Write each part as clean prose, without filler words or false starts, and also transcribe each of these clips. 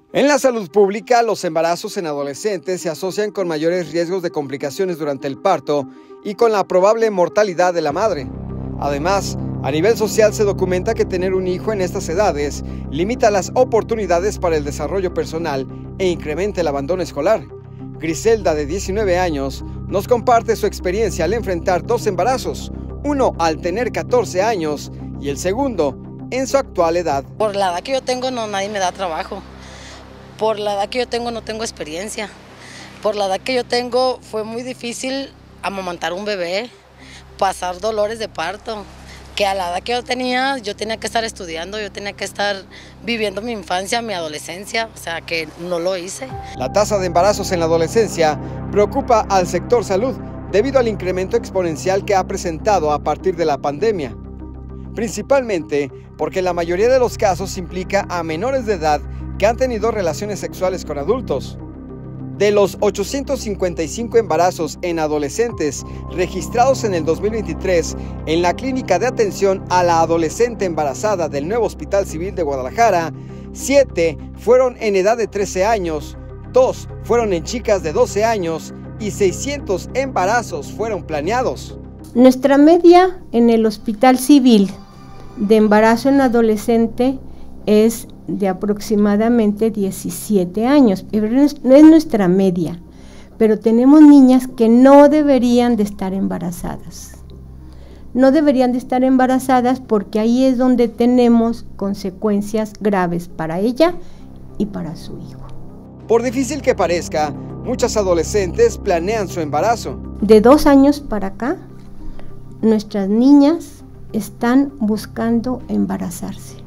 En la salud pública, los embarazos en adolescentes se asocian con mayores riesgos de complicaciones durante el parto y con la probable mortalidad de la madre. Además, a nivel social se documenta que tener un hijo en estas edades limita las oportunidades para el desarrollo personal e incrementa el abandono escolar. Griselda, de 19 años, nos comparte su experiencia al enfrentar dos embarazos, uno al tener 14 años y el segundo en su actual edad. Por la edad que yo tengo, nadie me da trabajo. Por la edad que yo tengo, no tengo experiencia. Por la edad que yo tengo, fue muy difícil amamantar un bebé, pasar dolores de parto, que a la edad que yo tenía que estar estudiando, yo tenía que estar viviendo mi infancia, mi adolescencia, o sea que no lo hice. La tasa de embarazos en la adolescencia preocupa al sector salud debido al incremento exponencial que ha presentado a partir de la pandemia. Principalmente porque la mayoría de los casos implica a menores de edad que han tenido relaciones sexuales con adultos. De los 855 embarazos en adolescentes registrados en el 2023 en la Clínica de Atención a la Adolescente Embarazada del Nuevo Hospital Civil de Guadalajara, 7 fueron en edad de 13 años, 2 fueron en chicas de 12 años y 600 embarazos fueron planeados. Nuestra media en el Hospital Civil de embarazo en adolescente es de aproximadamente 17 años, pero no es nuestra media, pero tenemos niñas que no deberían de estar embarazadas. No deberían de estar embarazadas porque ahí es donde tenemos consecuencias graves para ella y para su hijo. Por difícil que parezca, muchas adolescentes planean su embarazo. De 2 años para acá, nuestras niñas están buscando embarazarse.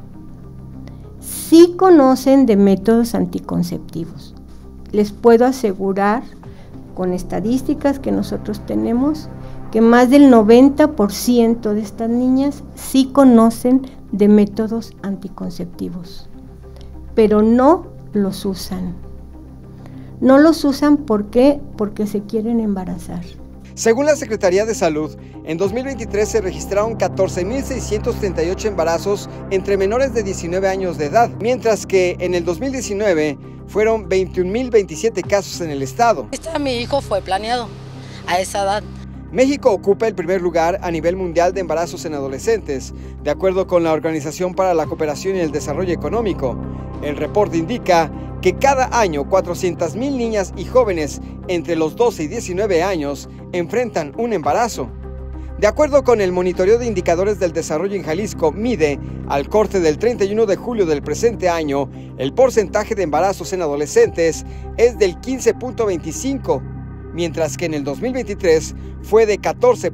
Sí conocen de métodos anticonceptivos. Les puedo asegurar, con estadísticas que nosotros tenemos, que más del 90% de estas niñas sí conocen de métodos anticonceptivos, pero no los usan. No los usan, ¿por qué? Porque se quieren embarazar. Según la Secretaría de Salud, en 2023 se registraron 14.638 embarazos entre menores de 19 años de edad, mientras que en el 2019 fueron 21.027 casos en el estado. Mi hijo fue planeado a esa edad. México ocupa el primer lugar a nivel mundial de embarazos en adolescentes, de acuerdo con la Organización para la Cooperación y el Desarrollo Económico. El reporte indica que cada año 400,000 niñas y jóvenes entre los 12 y 19 años enfrentan un embarazo. De acuerdo con el Monitoreo de Indicadores del Desarrollo en Jalisco, MIDE, al corte del 31 de julio del presente año, el porcentaje de embarazos en adolescentes es del 15.25%, mientras que en el 2023 fue de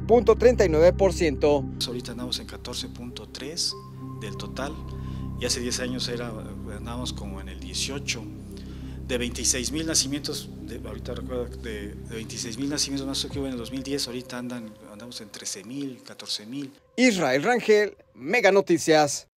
14.39%. Ahorita andamos en 14.3% del total, y hace 10 años andábamos como en el 18%. De 26,000 nacimientos, ahorita recuerdo, de 26,000 nacimientos más que hubo en el 2010, ahorita andamos en 13,000, 14,000. Israel Rangel, Mega Noticias.